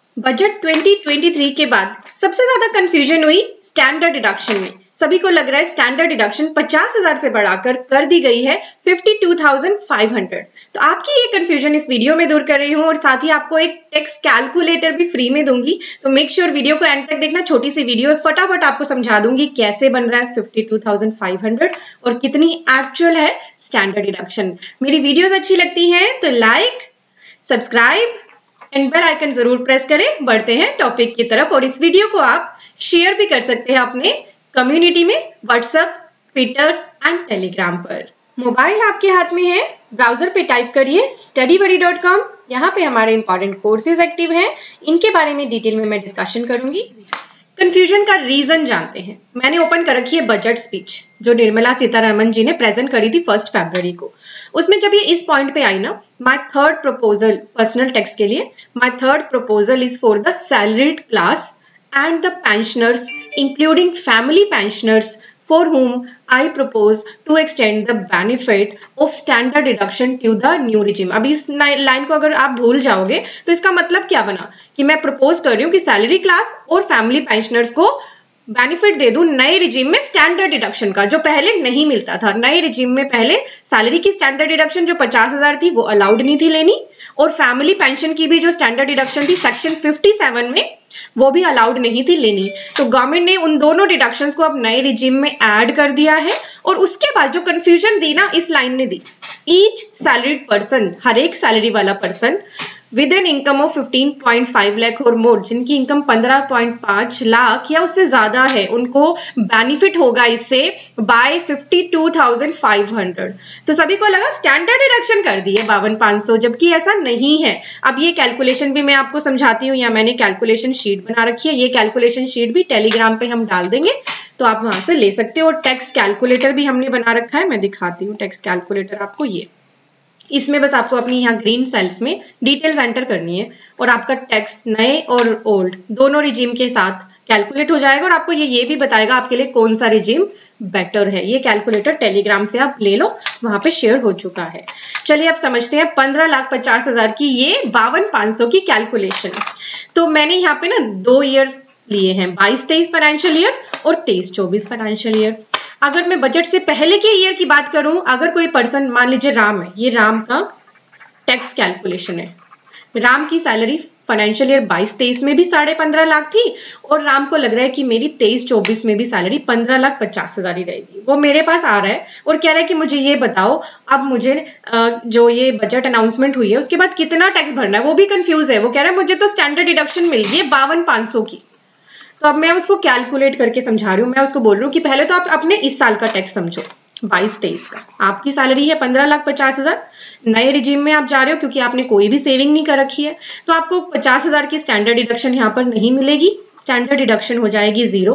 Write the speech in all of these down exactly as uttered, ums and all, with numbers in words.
Budget twenty twenty three के बाद सबसे ज्यादा कंफ्यूजन हुई स्टैंडर्ड डिडक्शन में। सभी को लग रहा है स्टैंडर्ड डिडक्शन पचास हजार से बढ़ाकर कर दी गई है fifty two thousand five hundred. तो आपकी ये कंफ्यूजन इस वीडियो में दूर कर रही हूँ और साथ ही आपको एक टैक्स कैलकुलेटर भी फ्री में दूंगी। तो मेक श्योर वीडियो को एंड तक देखना, छोटी सी वीडियो है, फटाफट आपको समझा दूंगी कैसे बन रहा है fifty two thousand five hundred और कितनी एक्चुअल है स्टैंडर्ड डिडक्शन। मेरी वीडियोस अच्छी लगती हैं तो like, subscribe and bell icon जरूर प्रेस करें। बढ़ते हैं टॉपिक की तरफ और इस वीडियो को आप शेयर भी कर सकते हैं अपने कम्युनिटी में, व्हाट्सएप, ट्विटर एंड टेलीग्राम पर। मोबाइल आपके हाथ में है, ब्राउजर पे टाइप करिए स्टडी बडी डॉट कॉम। यहाँ पे हमारे इंपॉर्टेंट कोर्सेज एक्टिव हैं, इनके बारे में डिटेल में मैं डिस्कशन करूंगी। कंफ्यूजन का रीजन जानते हैं। मैंने ओपन कर रखी है बजट स्पीच जो निर्मला सीतारमण जी ने प्रेजेंट करी थी फर्स्ट फरवरी को। उसमें जब ये इस पॉइंट पे आई ना, my third proposal personal tax के लिए, my third proposal is for the salaried class and the pensioners including family pensioners for whom I propose to extend the benefit of standard deduction to the new regime। अब इस line को अगर आप भूल जाओगे तो इसका मतलब क्या बना कि मैं प्रपोज कर रही हूँ कि सैलरी क्लास और फैमिली पेंशनर्स को बेनिफिट दे दूं नए रिजीम में स्टैंडर्ड डिडक्शन का, जो पहले नहीं मिलता था। नए रिजीम में पहले सैलरी की स्टैंडर्ड डिडक्शन जो पचास हजार थी वो अलाउड नहीं थी लेनी, और फैमिली पेंशन की भी जो स्टैंडर्ड डिडक्शन थी सेक्शन फिफ्टी सेवन में वो भी अलाउड नहीं थी लेनी। तो गवर्नमेंट ने उन दोनों डिडक्शंस को अब नए रिजीम में ऐड कर दिया है। और उसके बाद जो कंफ्यूजन दी ना इस लाइन ने दी, ईच सैलरीड पर्सन, हर एक सैलरी वाला person with an income of fifteen point five lakh और मोर, जिनकी इनकम पंद्रह पॉइंट पांच लाख या उससे ज्यादा है, उनको बेनिफिट होगा इससे by fifty two thousand five hundred. तो सभी को लगा स्टैंडर्ड डिडक्शन कर दी है बावन पांच सौ, जबकि ऐसा नहीं है। अब ये कैलकुलेशन भी मैं आपको समझाती हूँ, या मैंने कैलकुलेशन शीट बना रखी है। ये कैलकुलेशन शीट भी टेलीग्राम पे हम डाल देंगे तो आप वहां से ले सकते हो। और टैक्स कैलकुलेटर भी हमने बना रखा है, मैं दिखाती हूँ टैक्स कैलकुलेटर आपको। ये इसमें बस आपको अपनी यहाँ ग्रीन सेल्स में डिटेल्स एंटर करनी है और आपका टैक्स नए और ओल्ड दोनों रिजीम के साथ कैलकुलेट हो जाएगा और आपको ये ये भी बताएगा आपके लिए कौन सा रिजीम बेटर है। ये कैलकुलेटर टेलीग्राम से आप ले लो, वहां पे शेयर हो चुका है। चलिए अब समझते हैं पंद्रह लाख पचास हजार की ये बावन पांच सौ की कैलकुलेशन। तो मैंने यहाँ पे ना दो ईयर लिए हैं, बाईस तेईस फाइनेंशियल ईयर और तेईस चौबीस फाइनेंशियल ईयर। अगर मैं बजट से पहले के ईयर की बात करूं, अगर कोई पर्सन, मान लीजिए राम है, ये राम का टैक्स कैलकुलेशन है। राम की सैलरी फाइनेंशियल ईयर बाईस तेईस में भी साढ़े पंद्रह लाख थी और राम को लग रहा है कि मेरी तेईस चौबीस में भी सैलरी पंद्रह लाख पचास हजार ही रहेगी। वो मेरे पास आ रहा है और कह रहा है कि मुझे ये बताओ अब मुझे जो ये बजट अनाउंसमेंट हुई है उसके बाद कितना टैक्स भरना है। वो भी कंफ्यूज है, वो कह रहा है मुझे तो स्टैंडर्ड डिडक्शन मिल गई है बावन पांच सौ की। तो अब मैं उसको कैलकुलेट करके समझा रही हूँ। मैं उसको बोल रही हूँ कि पहले तो आप अपने इस साल का टैक्स समझो, बाईस तेईस का। आपकी सैलरी है पंद्रह लाख पचास हजार, नए रिजीम में आप जा रहे हो क्योंकि आपने कोई भी सेविंग नहीं कर रखी है, तो आपको पचास हजार की स्टैंडर्ड डिडक्शन यहाँ पर नहीं मिलेगी। स्टैंडर्ड डिडक्शन हो जाएगी जीरो।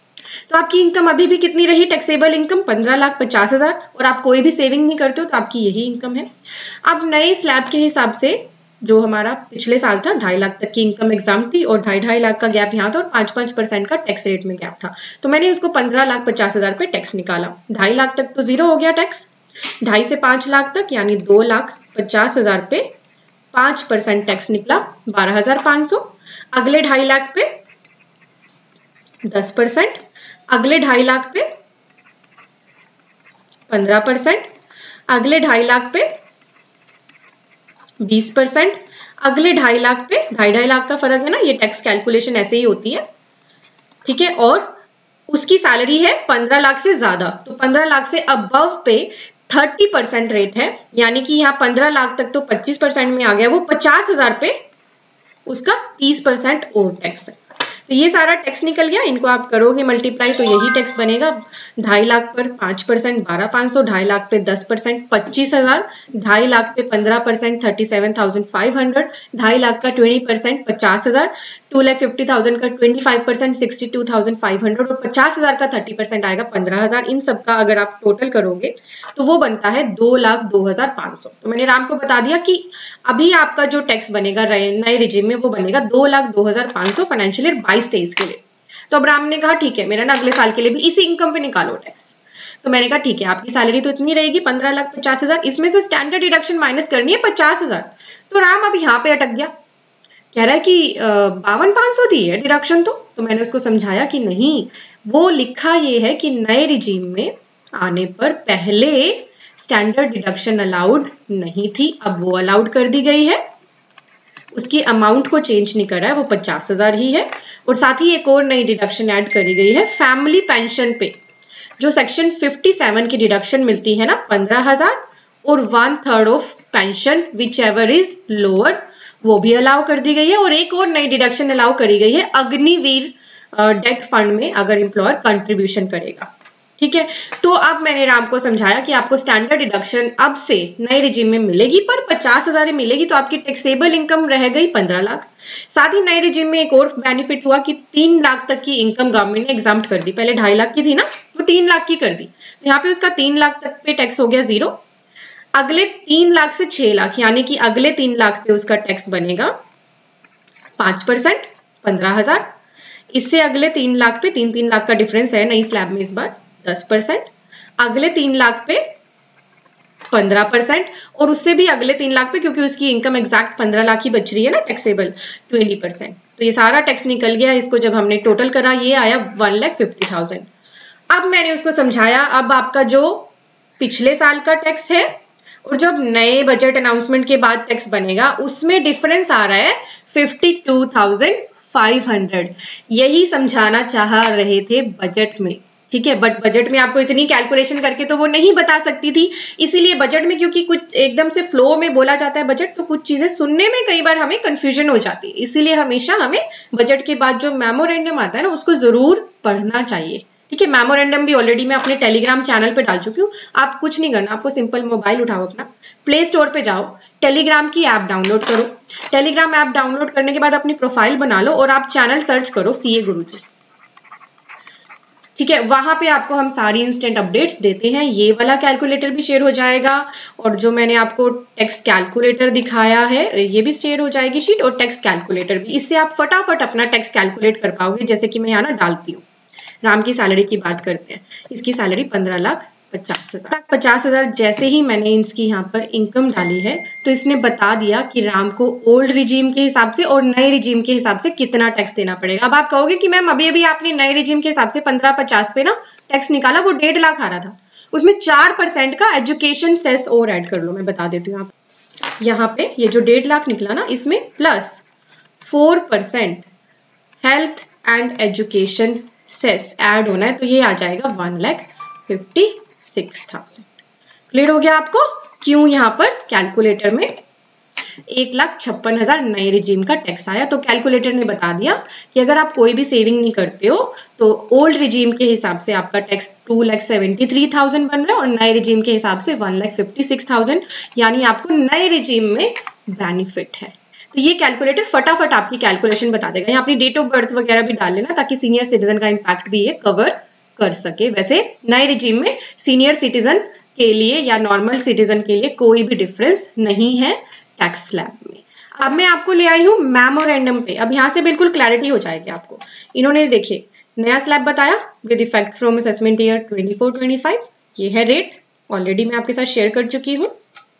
तो आपकी इनकम अभी भी कितनी रही, टैक्सेबल इनकम पंद्रह लाख पचास हजार, और आप कोई भी सेविंग नहीं करते हो तो आपकी यही इनकम है। अब नए स्लैब के हिसाब से जो हमारा पिछले साल था, ढाई लाख तक की इनकम एग्जाम थी और ढाई ढाई लाख का गैप यहाँ था और पांच पांच परसेंट का टैक्स रेट में गैप था। तो मैंने उसको पंद्रह लाख पचास हजार पे टैक्स निकाला। ढाई लाख तक तो जीरो हो गया टैक्स, ढाई से पांच लाख तक यानी दो लाख पचास हजार पे पांच परसेंट टैक्स निकला बारह हजार पांच सौ। अगले ढाई लाख पे दस परसेंट, अगले ढाई लाख पे पंद्रह परसेंट, अगले ढाई लाख पे बीस परसेंट, अगले ढाई लाख पे, ढाई ढाई लाख का फर्क है ना, ये टैक्स कैलकुलेशन ऐसे ही होती है, ठीक है। और उसकी सैलरी है पंद्रह लाख से ज्यादा, तो पंद्रह लाख से अबव पे तीस परसेंट रेट है, यानी कि यहाँ पंद्रह लाख तक तो पच्चीस परसेंट में आ गया, वो पचास हजार पे उसका तीस परसेंट और टैक्स है। तो ये सारा टैक्स निकल गया। इनको आप करोगे मल्टीप्लाई तो यही टैक्स बनेगा। ढाई लाख पर पांच परसेंट बारह पांच सौ, ढाई लाख पे दस परसेंट पच्चीस हजार, ढाई लाख पे पंद्रह percent thirty seven thousand five hundred, ढाई लाख का ट्वेंटी परसेंट पचास हजार, टू लाख फिफ्टी थाउजेंड का twenty five percent sixty two thousand five hundred और पचास हजार का थर्टी परसेंट आएगा पंद्रह हजार। इन सबका अगर आप टोटल करोगे तो वो बनता है दो लाख दो हजार पांच सौ। तो मैंने राम को बता दिया कि अभी आपका जो टैक्स बनेगा नए रिजीम में वो बनेगा दो लाख दो हजार पांच सौ फाइनेंशियल ईयर बाईस तेईस के लिए। तो अब राम ने कहा ठीक है, मेरा ना अगले साल के लिए भी इसी इनकम पे निकालो टैक्स। तो मैंने कहा ठीक है, आपकी सैलरी तो इतनी रहेगी पंद्रह लाख पचास हजार, इसमें से स्टैंडर्ड डिडक्शन माइनस करनी है पचास हजार। तो राम अब यहाँ पे अटक गया कह रहा है कि बावन पाँच सौ दी है डिडक्शन, तो तो मैंने उसको समझाया कि नहीं, वो लिखा ये है कि नए रिजीम में आने पर पहले स्टैंडर्ड डिडक्शन अलाउड नहीं थी, अब वो अलाउड कर दी गई है। उसकी अमाउंट को चेंज नहीं करा है, वो पचास हजार ही है। और साथ ही एक और नई डिडक्शन ऐड करी गई है फैमिली पेंशन पे, जो सेक्शन सत्तावन की डिडक्शन मिलती है ना पंद्रह हजार, और one third of pension whichever is lower, वो भी अलाउ कर दी गई है। और एक और नई डिडक्शन अलाउ करी गई है अग्निवीर डेट फंड में, अगर एम्प्लॉयर कंट्रीब्यूशन करेगा। ठीक है, तो अब मैंने राम को समझाया कि आपको स्टैंडर्ड डिडक्शन अब से नए रिजीम में मिलेगी, पर पचास हजार मिलेगी, तो आपकी टैक्सेबल इनकम रह गई पंद्रह लाख। साथ ही नए रिजीम में एक और बेनिफिट हुआ कि तीन लाख तक की इनकम गवर्नमेंट ने एग्जाम्प्ट कर दी। पहले ढाई लाख की थी ना, वो तीन लाख की कर दी, तो यहाँ पे उसका तीन लाख तक पे टैक्स हो गया जीरो। अगले तीन लाख से छह लाख यानी कि अगले तीन लाख पे उसका टैक्स बनेगा पांच परसेंट, पंद्रह हजार। इससे अगले तीन लाख पे, तीन तीन लाख का डिफरेंस है नई स्लैब में इस बार, दस परसेंट। अगले तीन लाख पे पंद्रह परसेंट, और उससे भी अगले तीन लाख पे, क्योंकि उसकी इनकम एग्जैक्ट पंद्रह लाख ही बच रही है ना टैक्सेबल, ट्वेंटी परसेंट। तो ये सारा टैक्स निकल गया। इसको जब हमने टोटल करा, ये आया वन लैख फिफ्टी थाउजेंड। अब मैंने उसको समझाया, अब आपका जो पिछले साल का टैक्स है और जब नए बजट अनाउंसमेंट के बाद टैक्स बनेगा, उसमें डिफरेंस आ रहा है fifty two thousand five hundred. यही समझाना चाह रहे थे बजट में, ठीक है, बट बजट में आपको इतनी कैलकुलेशन करके तो वो नहीं बता सकती थी। इसीलिए बजट में, क्योंकि कुछ एकदम से फ्लो में बोला जाता है बजट, तो कुछ चीजें सुनने में कई बार हमें कंफ्यूजन हो जाती है। इसीलिए हमेशा हमें बजट के बाद जो मेमोरेंडम आता है ना, उसको जरूर पढ़ना चाहिए। ठीक है, मेमोरेंडम भी ऑलरेडी मैं अपने टेलीग्राम चैनल पे डाल चुकी हूँ। आप कुछ नहीं करना, आपको सिंपल मोबाइल उठाओ, अपना प्ले स्टोर पे जाओ, टेलीग्राम की ऐप डाउनलोड करो। टेलीग्राम ऐप डाउनलोड करने के बाद अपनी प्रोफाइल बना लो और आप चैनल सर्च करो सीए गुरुजी। ठीक है, वहां पे आपको हम सारी इंस्टेंट अपडेट्स देते हैं। ये वाला कैलकुलेटर भी शेयर हो जाएगा, और जो मैंने आपको टैक्स कैलकुलेटर दिखाया है ये भी शेयर हो जाएगी शीट, और टैक्स कैलकुलेटर भी। इससे आप फटाफट अपना टैक्स कैलकुलेट कर पाओगे। जैसे कि मैं यहाँ ना डालती हूँ, राम की सैलरी की बात करते हैं। इसकी सैलरी पंद्रह लाख पचास हजार पचास हजार जैसे ही मैंने इसकी यहाँ पर इनकम डाली है, तो इसने बता दिया कि राम को ओल्ड रिजीम के हिसाब से और नए रिजीम के हिसाब से कितना टैक्स देना पड़ेगा। अब आप कहोगे कि मैम अभी अभी आपने नए रिजीम के हिसाब से पंद्रह पचास पे ना टैक्स निकाला, वो डेढ़ लाख आ रहा था, उसमें चार परसेंट का एजुकेशन सेस और ऐड कर लो। मैं बता देती हूँ आप, यहाँ पे ये जो डेढ़ लाख निकला ना, इसमें plus four percent health and education cess add होना है, तो ये आ जाएगा one lakh fifty six thousand. Clear हो गया आपको क्यों यहाँ पर कैलकुलेटर में एक लाख छप्पन हजार नए रिजीम का टैक्स आया? तो कैलकुलेटर ने बता दिया कि अगर आप कोई भी सेविंग नहीं करते हो तो ओल्ड रिजीम के हिसाब से आपका tax two lakh seventy three thousand बन रहा है और नए रिजीम के हिसाब से one lakh fifty six thousand, यानी आपको नए रिजीम में बेनिफिट है। तो ये कैलकुलेटर फटाफट आपकी कैलकुलेशन बता देगा। यहाँ अपनी डेट ऑफ बर्थ वगैरह भी डाल लेना ताकि सीनियर सिटीजन का इम्पैक्ट भी ये कवर कर सके। वैसे नए रिजीम में सीनियर सिटीजन के लिए या नॉर्मल सिटीजन के लिए कोई भी डिफरेंस नहीं है टैक्स स्लैब में। अब मैं आपको ले आई हूँ मेमोरेंडम पे। अब यहाँ से बिल्कुल क्लैरिटी हो जाएगी आपको। इन्होंने देखिए नया स्लैब बताया with effect from assessment year twenty four twenty five. ये है रेट, ऑलरेडी मैं आपके साथ शेयर कर चुकी हूँ।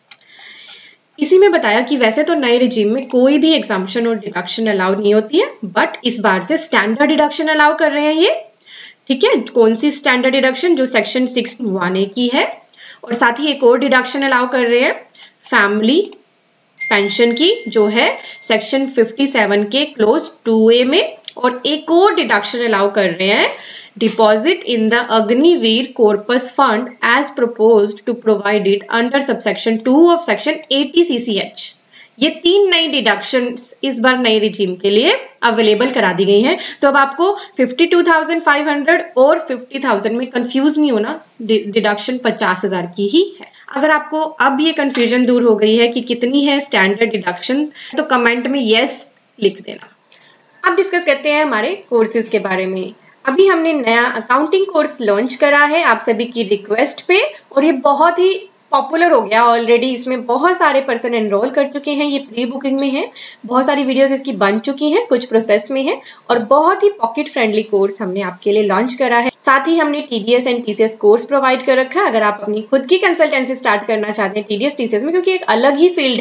इसी में बताया कि वैसे तो नए रिजीम में कोई भी एग्जाम्पशन और डिडक्शन अलाउ नहीं होती है, बट इस बार से स्टैंडर्ड डिडक्शन अलाउ कर रहे हैं ये। ठीक है, कौन सी स्टैंडर्ड डिडक्शन? जो सेक्शन सिक्स वन ए की है। और साथ ही एक और डिडक्शन अलाउ कर रहे हैं फैमिली पेंशन की, जो है सेक्शन फिफ्टी सेवन के क्लोज टू ए में। और एक और डिडक्शन अलाउ कर रहे हैं deposit in the Agniveer corpus fund as proposed to provide it under subsection two of section eighty C C H. ये तीन नई डिडक्शंस इस बार नई रिजीम के लिए अवेलेबल करा दी गई हैं। तो अब आपको fifty two thousand five hundred और फिफ्टी थाउजेंड में कंफ्यूज नहीं होना, डिडक्शन पचास हजार की ही है। अगर आपको अब ये कंफ्यूजन दूर हो गई है कि कितनी है स्टैंडर्ड डिडक्शन, तो कमेंट में यस लिख देना। अब डिस्कस करते हैं हमारे कोर्सेज के बारे में। अभी हमने नया अकाउंटिंग कोर्स लॉन्च करा है आप सभी की रिक्वेस्ट पे, और ये बहुत ही पॉपुलर हो गया ऑलरेडी। इसमें बहुत सारे पर्सन एनरोल कर चुके हैं, ये प्री बुकिंग में है। बहुत सारी वीडियोस इसकी बन चुकी हैं, कुछ प्रोसेस में है, और बहुत ही पॉकेट फ्रेंडली कोर्स हमने आपके लिए लॉन्च करा है। साथ ही हमने TDS and TCS course provide कर रखा है। अगर आप अपनी खुद की कंसल्टेंसी स्टार्ट करना चाहते हैं टीडीएस टीसीएस में, क्योंकि एक अलग ही फील्ड है,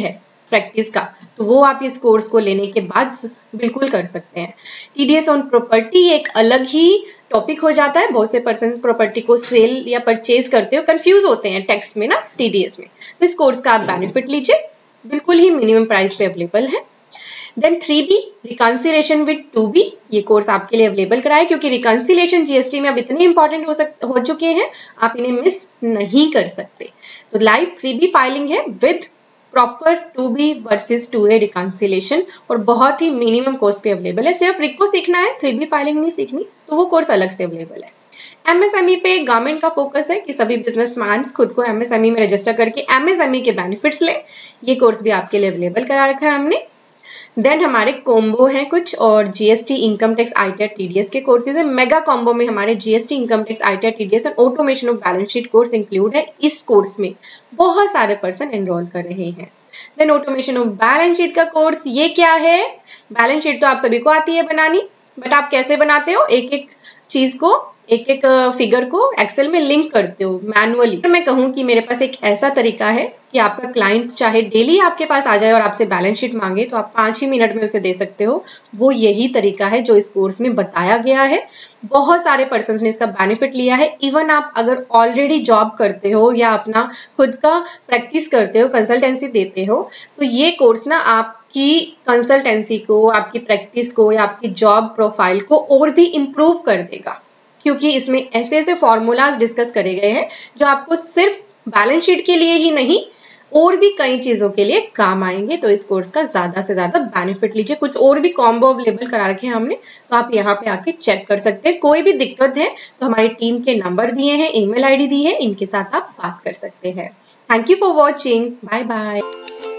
प्रैक्टिस का, तो वो आप इस कोर्स को लेने के बाद बिल्कुल कर सकते हैं। टीडीएस ऑन प्रॉपर्टी एक अलग ही टॉपिक हो जाता है। बहुत से पर्सन प्रॉपर्टी को सेल या परचेज करते हो कंफ्यूज होते हैं टैक्स में ना, टीडीएस में। तो इस कोर्स का आप बेनिफिट लीजिए, बिल्कुल ही मिनिमम प्राइस पे अवेलेबल है। Then three B reconciliation with two B, ये कोर्स आपके लिए अवेलेबल कराया क्योंकि रिकंसिलेशन जीएसटी में अब इतने इंपॉर्टेंट हो सक हो चुके हैं, आप इन्हें मिस नहीं कर सकते। तो लाइव थ्री बी फाइलिंग है with proper two B versus two A reconciliation, और बहुत ही मिनिमम कॉस्ट पे अवेलेबल है। सिर्फ रिको सीखना है, थ्री बी फाइलिंग नहीं सीखनी, तो वो कोर्स अलग से अवेलेबल है। एमएसएमई पे गवर्नमेंट का फोकस है कि सभी बिजनेसमैन खुद को एमएसएमई में रजिस्टर करके एमएसएमई के बेनिफिट्स लें। ये कोर्स भी आपके लिए अवेलेबल करा रखा है हमने। देन हमारे कॉम्बो हैं कुछ, और GST, income tax, ITR, TDS के कोर्सेज है। मेगा कॉम्बो में हमारे GST, income tax, ITR, TDS और automation of balance sheet course include है। इस कोर्स में बहुत सारे पर्सन एनरोल कर रहे हैं। Then automation of balance sheet का कोर्स, ये क्या है? बैलेंस शीट तो आप सभी को आती है बनानी, बट आप कैसे बनाते हो? एक एक चीज को, एक एक फिगर को एक्सेल में लिंक करते हो मैनुअली। मैं कहूँ कि मेरे पास एक ऐसा तरीका है कि आपका क्लाइंट चाहे डेली आपके पास आ जाए और आपसे बैलेंस शीट मांगे तो आप पांच ही मिनट में उसे दे सकते हो। वो यही तरीका है जो इस कोर्स में बताया गया है। बहुत सारे पर्सन ने इसका बेनिफिट लिया है। इवन आप अगर ऑलरेडी जॉब करते हो या अपना खुद का प्रैक्टिस करते हो, कंसल्टेंसी देते हो, तो ये कोर्स ना आपकी कंसल्टेंसी को, आपकी प्रैक्टिस को या आपकी जॉब प्रोफाइल को और भी इम्प्रूव कर देगा, क्योंकि इसमें ऐसे ऐसे फॉर्मूलाज डिस्कस करे गए हैं जो आपको सिर्फ बैलेंस शीट के लिए ही नहीं और भी कई चीजों के लिए काम आएंगे। तो इस कोर्स का ज्यादा से ज्यादा बेनिफिट लीजिए। कुछ और भी कॉम्बो अवेलेबल करा रखे हैं हमने, तो आप यहाँ पे आके चेक कर सकते हैं। कोई भी दिक्कत है तो हमारी टीम के नंबर दिए हैं, ईमेल आईडी दी है, इनके साथ आप बात कर सकते हैं। Thank you for watching, bye bye.